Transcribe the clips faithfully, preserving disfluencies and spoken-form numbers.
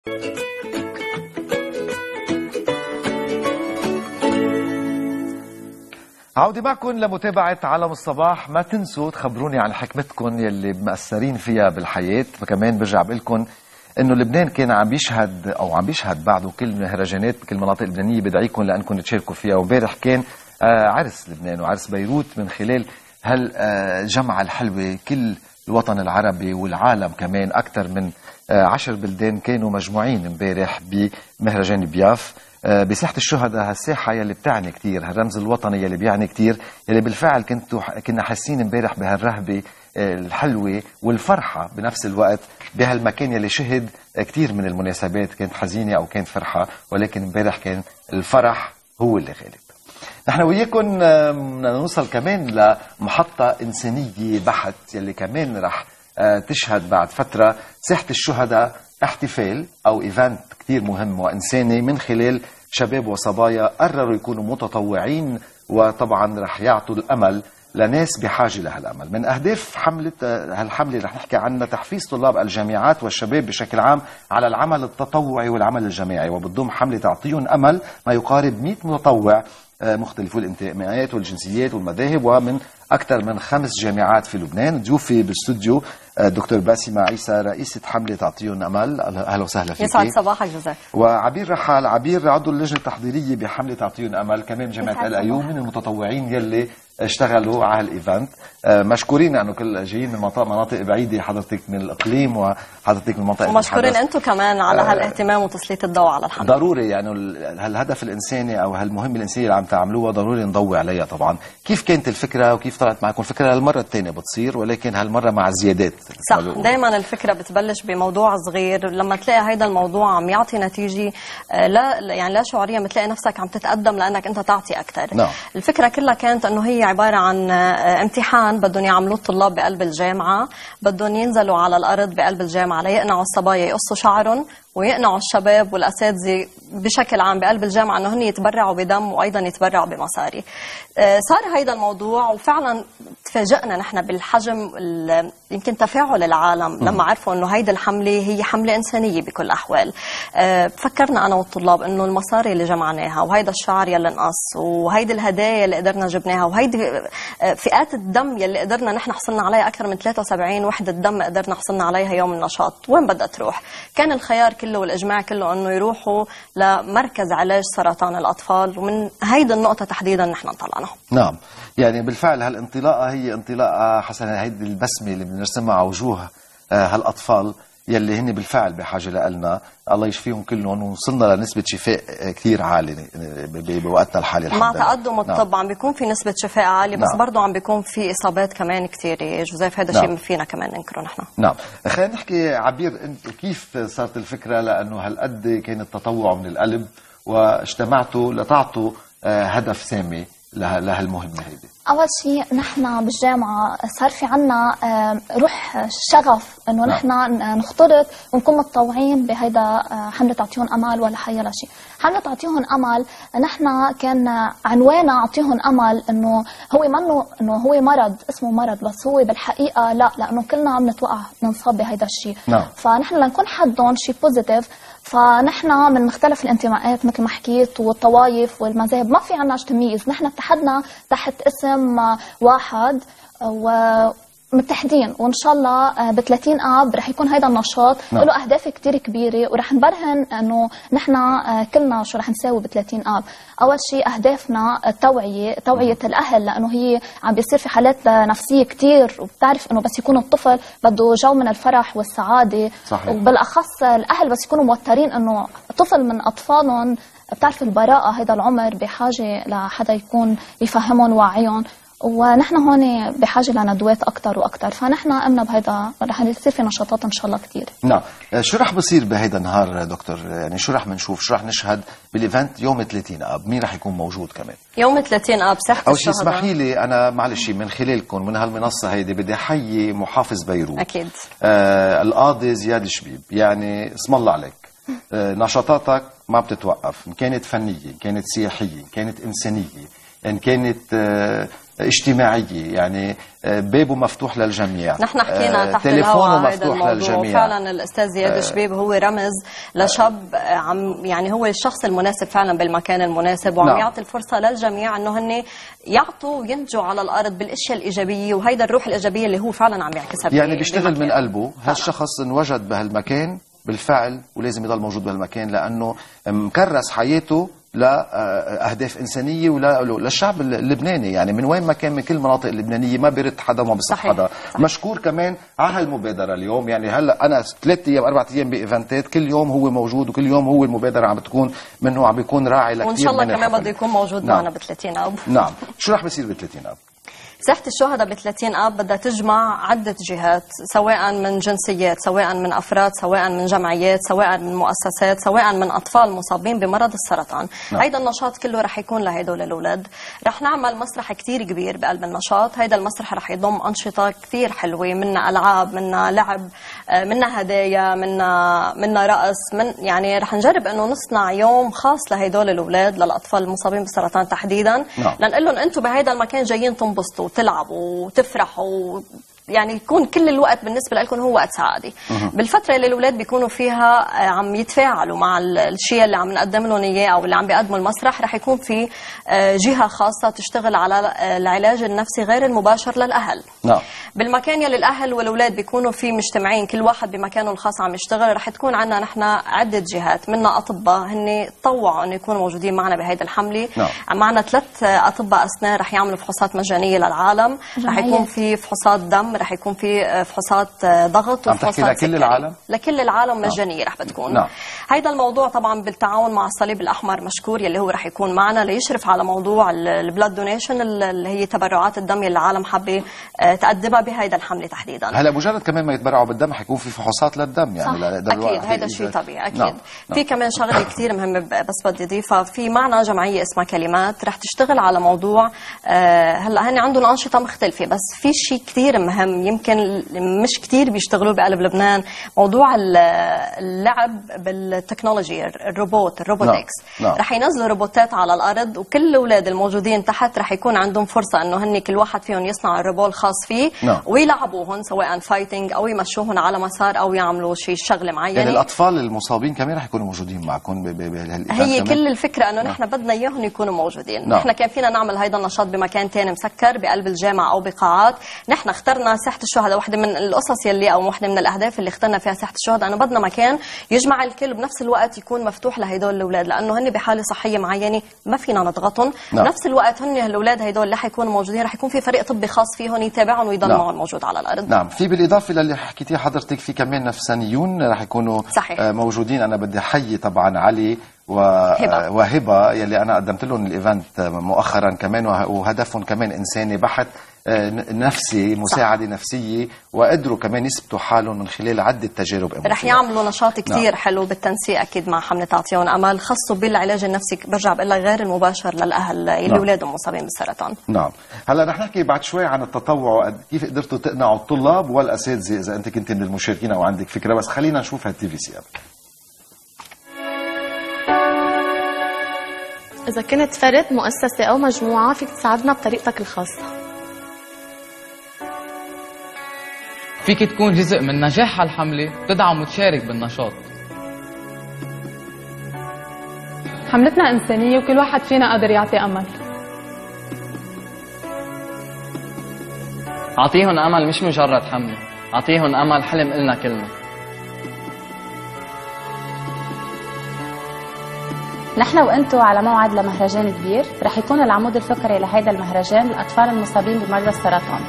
عودة معكم لمتابعة عالم الصباح. ما تنسوا تخبروني عن حكمتكم يلي مأثرين فيها بالحياة. كمان برجع بقول لكم انه لبنان كان عم بيشهد او عم بيشهد بعده كل مهرجانات بكل المناطق اللبنانية. بدعيكم لانكم تشاركوا فيها. وامبارح كان عرس لبنان وعرس بيروت من خلال هالجمعة الحلوة. كل الوطن العربي والعالم كمان أكثر من عشر بلدان كانوا مجموعين امبارح بمهرجان بياف بساحة الشهداء. هالساحة يلي بتعني كتير، هالرمز الوطني يلي بيعني كتير، يلي بالفعل كنتوا كنا حاسين امبارح بهالرهبة الحلوة والفرحة بنفس الوقت بهالمكان يلي شهد كتير من المناسبات كانت حزينة أو كانت فرحة، ولكن امبارح كان الفرح هو اللي غالب. نحن وياكم بدنا نوصل كمان لمحطة إنسانية بحت يلي كمان رح تشهد بعد فترة ساحة الشهداء احتفال أو إيفنت كتير مهم وإنساني من خلال شباب وصبايا قرروا يكونوا متطوعين، وطبعا رح يعطوا الأمل لناس بحاجة لهالأمل. من أهداف حملة هالحملة رح نحكي عنها تحفيز طلاب الجامعات والشباب بشكل عام على العمل التطوعي والعمل الجماعي، وبتضم حملة تعطيهم أمل ما يقارب مئة متطوع مختلف الانتماءات والجنسيات والمذاهب ومن أكثر من خمس جامعات في لبنان. ضيوفي بالاستوديو الدكتور باسمة عيسى رئيسة حملة تعطيهم أمل. أهلا وسهلا فيك. يسعد صباحك جوزيف. وعبير رحال عبير عضو اللجنة التحضيرية بحملة تعطيهم أمل كمان جامعة الأيوم من المتطوعين يلي اشتغلوا على الايفنت. مشكورين انه كل جايين من مناطق بعيده، حضرتك من الاقليم وحضرتك من منطقه ومشكورين انتم كمان على هالاهتمام وتسليط الضوء على الحمله. ضروري يعني هالهدف الانساني او هالمهمه الانسانيه اللي عم تعملوها ضروري نضوي عليها. طبعا كيف كانت الفكره وكيف طلعت معكم الفكره؟ هالمره الثانيه بتصير ولكن هالمره مع زيادات. صح، دائما الفكره بتبلش بموضوع صغير، لما تلاقي هيدا الموضوع عم يعطي نتيجه لا يعني لا شعوريا بتلاقي نفسك عم تتقدم لانك انت تعطي اكثر. نعم. الفكره كلها كانت انه هي عباره عن امتحان بدهم يعملوه الطلاب بقلب الجامعه، بدهم ينزلوا على الارض بقلب الجامعه ليقنعوا الصبايا يقصوا شعرهم ويقنعوا الشباب والاساتذه بشكل عام بقلب الجامعه انه هن يتبرعوا بدم وايضا يتبرعوا بمصاري. صار هيدا الموضوع وفعلا تفاجئنا نحن بالحجم يمكن تفاعل العالم لما عرفوا انه هيدي الحمله هي حمله انسانيه بكل الاحوال. فكرنا انا والطلاب انه المصاري اللي جمعناها وهيدا الشعر يلي نقص وهيدي الهدايا اللي قدرنا جبناها وهيدي فئات الدم يلي قدرنا نحن حصلنا عليها اكثر من ثلاثة وسبعين وحده دم قدرنا حصلنا عليها يوم النشاط، وين بدها تروح؟ كان الخيار كله والاجماع كله انه يروحوا لمركز علاج سرطان الاطفال، ومن هيدي النقطه تحديدا نحن انطلقنا. نعم، يعني بالفعل هالانطلاقه هي انطلاقه حسنا. هيدي البسمه اللي بنرسمها على وجوه هالاطفال يلي هن بالفعل بحاجه لنا، الله يشفيهم كلهم، ووصلنا لنسبه شفاء كثير عاليه بوقتنا الحالي الحمد لله. مع تقدم الطب نعم. عم بيكون في نسبه شفاء عاليه، بس نعم. برضه عم بيكون في اصابات كمان كثيره جوزيف. هذا نعم. شيء فينا كمان ننكره نحن. نعم، خلينا نحكي عبير، انت كيف صارت الفكره لانه هالقد كان التطوع من القلب واجتمعتوا لتعطوا هدف سامي لهالمهمه هيدي؟ أول شيء نحن بالجامعة صار في عنا روح شغف إنه نحن نختلط ونكون متطوعين بهيدا حملة تعطيهم أمل ولا حي ولا شيء. حملة تعطيهم أمل نحن كان عنوانا أعطيهم أمل إنه هو منه إنه هو مرض اسمه مرض، بس هو بالحقيقة لا، لأنه كلنا عم نتوقع ننصاب بهيدا الشيء. نعم. فنحن لنكون حدهم شيء بوزيتيف. فنحن من مختلف الانتماءات مثل ما حكيت والطوائف والمذاهب، ما في عنا تمييز، نحن اتحدنا تحت اسم واحد ومتحدين، وان شاء الله ب ثلاثين اب رح يكون هذا النشاط نعم. له اهداف كثير كبيره، ورح نبرهن انه نحن كلنا شو رح نساوي ب ثلاثين اب. اول شيء اهدافنا التوعيه، توعيه الاهل، لانه هي عم بيصير في حالات نفسيه كثير، وبتعرف انه بس يكون الطفل بده جو من الفرح والسعاده صحيح. وبالاخص الاهل بس يكونوا موترين انه طفل من اطفالهم، بتعرف البراءه هذا العمر بحاجه لحدا يكون يفهمهم ويوعيهم، ونحن هون بحاجه لندوات اكثر واكثر. فنحن قمنا بهيدا، رح يصير في نشاطات ان شاء الله كثير. نعم، شو رح بصير بهيدا النهار دكتور؟ يعني شو رح بنشوف، شو رح نشهد بالايفنت يوم ثلاثين اب؟ مين رح يكون موجود كمان يوم ثلاثين اب؟ ساحه اول شيء اسمحي لي انا معلش من خلالكم من هالمنصه هيدي بدي احيي محافظ بيروت اكيد آه القاضي زياد شبيب، يعني اسم الله عليك. آه نشاطاتك ما بتتوقف، ان كانت فنيه، ان كانت سياحيه، ان كانت انسانيه، ان كانت اجتماعية، يعني بابه مفتوح للجميع. نحن حكينا تحت تليفونه الهواء مفتوح هذا للجميع. فعلا الأستاذ زياد شبيب هو رمز لشاب عم يعني هو الشخص المناسب فعلا بالمكان المناسب، وعم نعم. يعطي الفرصة للجميع انه هن يعطوا وينتجوا على الارض بالاشياء الايجابية، وهيدا الروح الايجابية اللي هو فعلا عم يعكسها. يعني بيشتغل من قلبه. هالشخص انوجد بهالمكان بالفعل ولازم يضل موجود بهالمكان لانه مكرس حياته لأهداف إنسانية وللشعب اللبناني، يعني من وين ما كان من كل المناطق اللبنانية، ما بيرد حدا وما بيصح حدا. صحيح. مشكور كمان على هالمبادرة اليوم، يعني هلا أنا ثلاث أيام أربع أيام بإيفنتات، كل يوم هو موجود وكل يوم هو المبادرة عم بتكون منه، عم بيكون راعي لكثير. وإن شاء الله كمان بده يكون موجود نعم. معنا ب ثلاثين آب. نعم. شو رح بيصير ب ثلاثين آب؟ ساحة الشهداء ب ثلاثين آب بدها تجمع عدة جهات، سواء من جنسيات، سواء من أفراد، سواء من جمعيات، سواء من مؤسسات، سواء من أطفال مصابين بمرض السرطان. نعم. هيدا النشاط كله رح يكون لهدول الأولاد. رح نعمل مسرح كتير كبير بقلب النشاط. هيدا المسرح رح يضم أنشطة كتير حلوة، منا ألعاب، منا لعب، منا هدايا، منا منا رقص، من يعني رح نجرب إنه نصنع يوم خاص لهدول الأولاد، للأطفال المصابين بالسرطان تحديدا. نعم. لنقول لهم أنتم بهيدا المكان جايين تنبسطوا وتلعبوا وتفرحوا، يعني يكون كل الوقت بالنسبه لكم هو وقت سعاده. بالفتره اللي الاولاد بيكونوا فيها عم يتفاعلوا مع الشيء اللي عم نقدم لهم اياه او اللي عم بيقدموا المسرح، رح يكون في جهه خاصه تشتغل على العلاج النفسي غير المباشر للاهل. نعم. بالمكان يلي الاهل والاولاد بيكونوا فيه مجتمعين كل واحد بمكانه الخاص عم يشتغل، رح تكون عندنا نحن عده جهات، منا اطباء هن تطوعوا انه يكونوا موجودين معنا بهيدي الحمله. نعم. معنا ثلاث اطباء اسنان رح يعملوا فحوصات مجانيه للعالم، رح يكون في فحوصات دم، رح يكون في فحوصات ضغط وفحوصات لكل العالم لكل العالم مجانيه. رح بتكون. نعم. هيدا الموضوع طبعا بالتعاون مع الصليب الاحمر مشكور يلي هو رح يكون معنا ليشرف على موضوع البلاد دونيشن اللي هي تبرعات الدم اللي العالم حابه تقدمها بهيدا الحمله تحديدا. هلا مجرد كمان ما يتبرعوا بالدم حيكون في فحوصات للدم، يعني صح. اكيد هيدا شيء طبيعي. اكيد. نعم. في كمان شغله كثير مهمه بس بدي اضيفها، في معنا جمعيه اسمها كلمات رح تشتغل على موضوع آه هلا هن عندهم انشطه مختلفه، بس في شيء كثير مهم يمكن مش كتير بيشتغلوا بقلب لبنان، موضوع اللعب بالتكنولوجي، الروبوت الروبوتكس. نعم. رح ينزلوا روبوتات على الارض، وكل الاولاد الموجودين تحت رح يكون عندهم فرصه انه هن كل واحد فيهم يصنع الروبوت الخاص فيه. نعم. ويلعبوهم سواء فايتنج او يمشوهم على مسار او يعملوا شيء شغله معينه. يعني الاطفال المصابين كمان رح يكونوا موجودين معكم بهالايفنت؟ هي كمان؟ كل الفكره انه نحن بدنا اياهم يكونوا موجودين. نعم. نحن كان فينا نعمل هيدا النشاط بمكان ثاني مسكر بقلب الجامعه او بقاعات، نحن اخترنا ساحه الشهداء. واحده من القصص يلي او واحده من الاهداف اللي اخترنا فيها ساحه الشهداء انه بدنا مكان يجمع الكل بنفس الوقت يكون مفتوح لهدول الاولاد، لانه هن بحاله صحيه معينه ما فينا نضغطهم. نعم. بنفس الوقت هن الاولاد هدول اللي حيكونوا موجودين رح يكون في فريق طبي خاص فيهم يتابعهم ويضل نعم. معهم موجود على الارض. نعم. في بالاضافه للي حكيتيه حضرتك في كمان نفسانيون رح يكونوا صحيح. موجودين. انا بدي احيي طبعا علي وهبة. وهبة يلي أنا قدمت لهم الإيفنت مؤخرا كمان، وهدفهم كمان إنساني بحت، نفسي، مساعدة صح. نفسية، وقدروا كمان يثبتوا حالهم من خلال عدة تجارب أمورية. رح يعملوا نشاط كتير نعم. حلو بالتنسيق أكيد مع حملة أعطيهم أمل خاصه بالعلاج النفسي، برجع بقول لك غير المباشر للأهل اللي نعم. أولادهم مصابين بالسرطان. نعم. هلا رح نحكي بعد شوي عن التطوع، كيف قدرتوا تقنعوا الطلاب والأساتذة إذا أنت كنت من المشاركين أو عندك فكرة، بس خلينا نشوف هالتي في سي. إذا كنت فرد، مؤسسة أو مجموعة، فيك تساعدنا بطريقتك الخاصة. فيك تكون جزء من نجاح هالحملة وتدعم وتشارك بالنشاط. حملتنا إنسانية وكل واحد فينا قادر يعطي أمل. أعطيهم أمل مش مجرد حملة، أعطيهم أمل حلم إلنا كلنا. نحن وانتو على موعد لمهرجان كبير، رح يكون العمود الفقري لهيدا المهرجان الأطفال المصابين بمرض السرطان.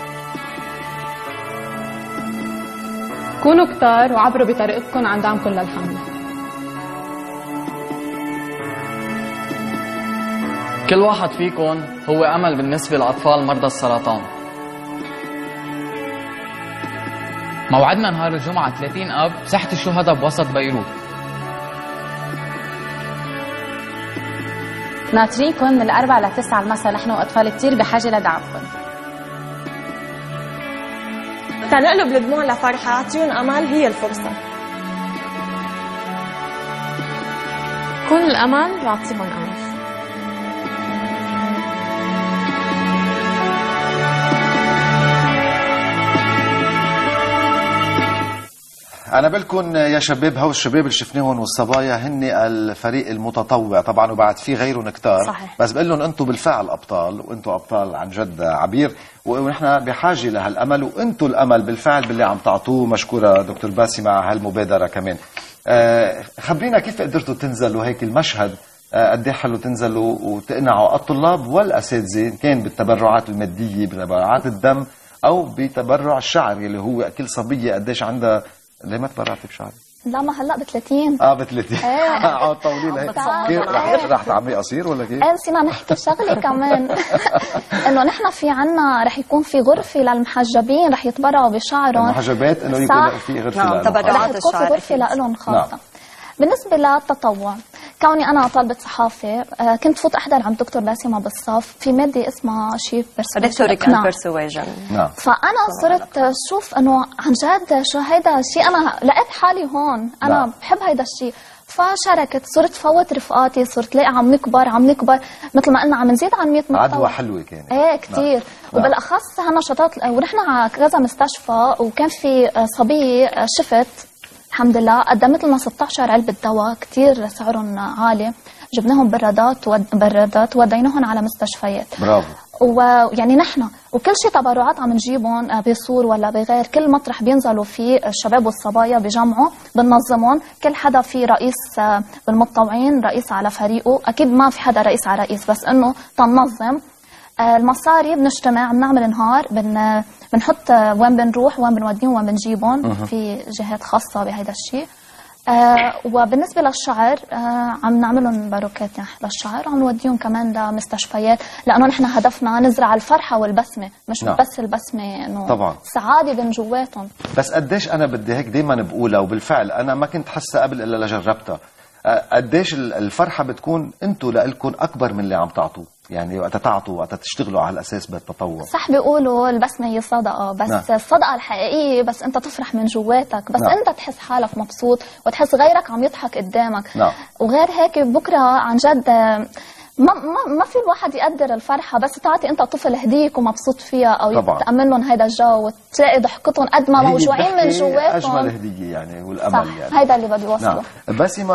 كونوا كتار وعبروا بطريقتكم عن دعمكم للحملة. كل واحد فيكم هو أمل بالنسبة لأطفال مرضى السرطان. موعدنا نهار الجمعة ثلاثين آب بساحة الشهداء بوسط بيروت. ناطرينكم من الأربعة لتسعة المساء، نحن وأطفال كتير بحاجة لدعمكم. تنقلب الدموع لفرحة، أعطيهم أمل، هي الفرصة. كون الأمل واعطيهم أمل. انا بقولكم يا شباب، هو الشباب اللي شفناهم والصبايا هن الفريق المتطوع طبعا، وبعد في غيرهم كتار. صحيح. بس بقول لهم انتم بالفعل ابطال، وانتم ابطال عن جد عبير، ونحن بحاجه لهالامل، وانتم الامل بالفعل باللي عم تعطوه. مشكوره دكتور باسمه على هالمبادره كمان. آه خبرينا كيف قدرتوا تنزلوا هيك المشهد، قد ايه حلو تنزلوا وتقنعوا الطلاب والاساتذه، كان بالتبرعات الماديه، بتبرعات الدم، او بتبرع الشعري اللي هو كل صبيه قديش عندها. ليه ما تبرعتي بشعري؟ لا ما هلا ب ثلاثين. اه ب ثلاثين. ايه اه طولي لهيك. كيف رح رح تعملي قصير ولا كيف؟ ايه نسينا نحكي شغله كمان انه نحن في عنا رح يكون في غرفه للمحجبين رح يتبرعوا بشعرهم. المحجبات انه يكون في غرفه نعم تبرعات رح تكون في غرفه لهم خاصه. نعم. بالنسبه للتطوع، كوني انا طالبه صحافه، كنت فوت احضر عند دكتور باسمه بالصف في ماده اسمها شيء ريتوريك اند بيرسويجن. فانا صرت شوف انه عن جد شو هيدا الشيء، انا لقيت حالي هون، انا نعم. بحب هيدا الشيء، فشاركت، صرت فوت رفقاتي، صرت لاقي عم نكبر عم نكبر مثل ما قلنا عم نزيد عن مئة مقطع. عدوى حلوه كانت. ايه كثير. نعم. وبالاخص هالنشاطات، ونحن على كذا مستشفى، وكان في صبيه شفت الحمد لله قدمت لنا ستة عشر علبة دواء كتير سعرهم عالي، جبناهم برادات وبرادات وديناهم على مستشفيات. برافو. ويعني نحن وكل شيء تبرعات عم نجيبهم بصور ولا بغير، كل مطرح بينزلوا فيه الشباب والصبايا بجمعوا بننظمهم، كل حدا في رئيس بالمتطوعين، رئيس على فريقه، اكيد ما في حدا رئيس على رئيس، بس انه تنظم المصاري. بنجتمع بنعمل نهار، بن بنحط وين بنروح وين بنوديهم وين بنجيبهم، في جهات خاصه بهذا الشيء. آه وبالنسبه للشعر، آه عم نعملهم باروكات للشعر، وعم نوديهم كمان لمستشفيات، لانه نحن هدفنا نزرع الفرحه والبسمه، مش نعم. بس البسمه، انه طبعا سعاده من جواتهم. بس قديش انا بدي هيك دائما بقولها، وبالفعل انا ما كنت حاسه قبل الا لجربتها، قديش الفرحه بتكون انتم لكم اكبر من اللي عم تعطوه، يعني وقت تعطوا وقت تشتغلوا على الاساس بالتطوع. صح، بيقولوا البسمه هي صدقه، بس نعم. الصدقه الحقيقيه بس انت تفرح من جواتك، بس نعم. انت تحس حالك مبسوط وتحس غيرك عم يضحك قدامك. نعم. وغير هيك بكره عن جد ما ما ما في الواحد يقدر الفرحه، بس تعطي انت طفل هديك ومبسوط فيها، او تامن لهم هيدا الجو وتلاقي ضحكتهم قد ما موجوعين من جواتهم. اجمل هديه يعني، والامل صح. يعني هيدا اللي بدي اوصله. نعم. باسمه،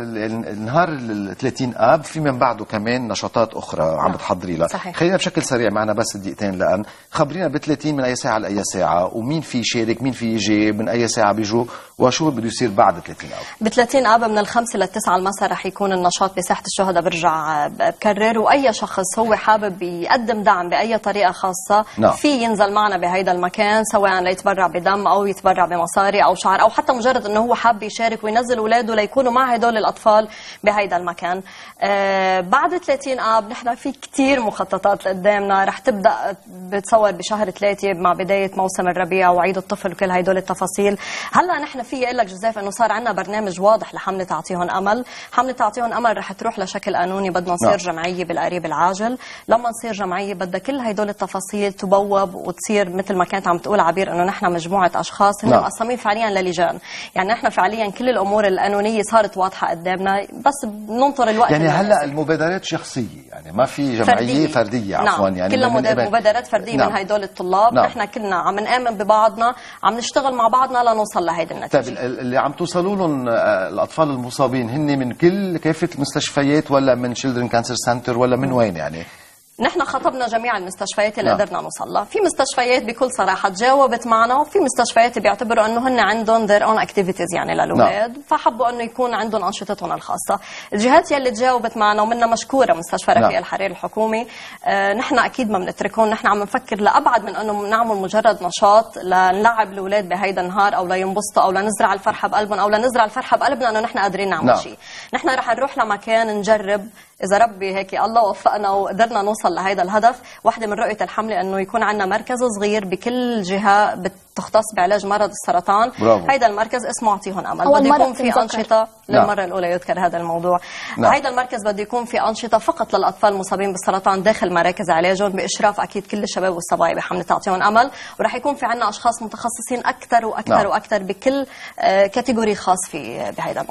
النهار ال ثلاثين اب في من بعده كمان نشاطات اخرى نعم. عم بتحضري لها. خلينا بشكل سريع معنا بس دقيقتين، لان خبرينا ب ثلاثين من اي ساعه لاي ساعه، ومين في يشارك، مين في يجي، من اي ساعه بيجوا، وشو بده يصير بعد ثلاثين اب. ب ثلاثين اب من الخمسة للتسعة المساء رح يكون النشاط بساحه الشهداء. برجع بكرر، واي شخص هو حابب يقدم دعم باي طريقه خاصه نعم. في ينزل معنا بهيدا المكان، سواء ليتبرع بدم او يتبرع بمصاري او شعر، او حتى مجرد انه هو حاب يشارك وينزل اولاده ليكونوا مع هدول الاطفال بهيدا المكان. آه بعد ثلاثين اب نحن في كثير مخططات قدامنا، رح تبدا بتصور بشهر ثلاثة مع بدايه موسم الربيع وعيد الطفل وكل هدول التفاصيل. هلا نحن في اقول لك جوزيف انه صار عندنا برنامج واضح لحمله تعطيهم امل. حمله تعطيهم امل رح تروح لشكل قانوني، بدنا نصير نعم. جمعيه بالقريب العاجل. لما نصير جمعيه بدها كل هدول التفاصيل تبوب وتصير مثل ما كانت عم تقول عبير، انه نحن مجموعه اشخاص هن نعم. مقسمين فعليا للجان، يعني نحن فعليا كل الامور القانونيه صارت واضحه قدامنا، بس بننطر الوقت. يعني هلا المبادرات شخصيه، يعني ما في جمعيه فرديه, فردية عفوا نعم. يعني كلها مبادرات فرديه نعم. من هدول الطلاب نعم. نحن كلنا عم نآمن ببعضنا، عم نشتغل مع بعضنا لنوصل لهيدي النتيجه. طيب اللي عم توصلوا لهم الاطفال المصابين هن من كل كافه المستشفيات، ولا من تشيلدرن كانسر سنتر، ولا من وين يعني؟ نحن خطبنا جميع المستشفيات اللي قدرنا نوصل لها. في مستشفيات بكل صراحه تجاوبت معنا، وفي مستشفيات بيعتبروا انه هن عندهم their own activities يعني للاولاد، فحبوا انه يكون عندهم انشطتهم الخاصه. الجهات يلي تجاوبت معنا ومنها مشكوره مستشفى رفيق الحرير الحكومي، آه نحن اكيد ما بنتركهم، نحن عم نفكر لابعد من انه نعمل مجرد نشاط لنلعب الاولاد بهيدا النهار، او لينبسطوا، او لنزرع الفرحه بقلبهم، او لنزرع الفرحه بقلبنا انه نحن قادرين نعمل شيء. نحن رح نروح لمكان نجرب، اذا ربي هيك الله وفقنا وقدرنا نوصل لهيدا الهدف. واحدة من رؤية الحملة انه يكون عندنا مركز صغير بكل جهة بتختص بعلاج مرض السرطان. برافو. هيدا المركز اسمه اعطيهم امل، بده يكون في انشطة للمرة نعم. الاولى يذكر هذا الموضوع. نعم. هيدا المركز بده يكون في انشطة فقط للاطفال المصابين بالسرطان داخل مراكز علاجهم، باشراف اكيد كل الشباب والصبايا بحملة اعطيهم امل، ورح يكون في عندنا اشخاص متخصصين اكثر واكثر نعم. واكثر بكل كاتيجوري خاص في بهيدا الموضوع.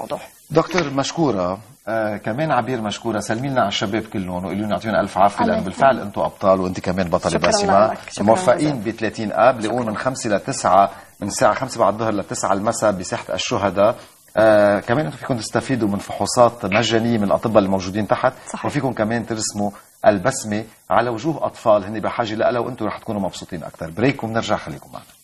دكتور مشكورة. آه كمان عبير مشكورة. سلمي لنا على الشباب كلهم وقولوا لنا يعطيهم ألف عافية، لأنه بالفعل أنتم أبطال وأنت كمان بطلة باسمة. موفقين ب ثلاثين آب. بيقولوا من خمسة لتسعة، من الساعة خمسة بعد الظهر لتسعة المساء بساحة الشهداء. آه كمان أنتم فيكم تستفيدوا من فحوصات مجانية من الأطباء الموجودين تحت. صحيح. وفيكم كمان ترسموا البسمة على وجوه أطفال هن بحاجة لها، وأنتم رح تكونوا مبسوطين أكثر. بريك وبنرجع، خليكم معنا.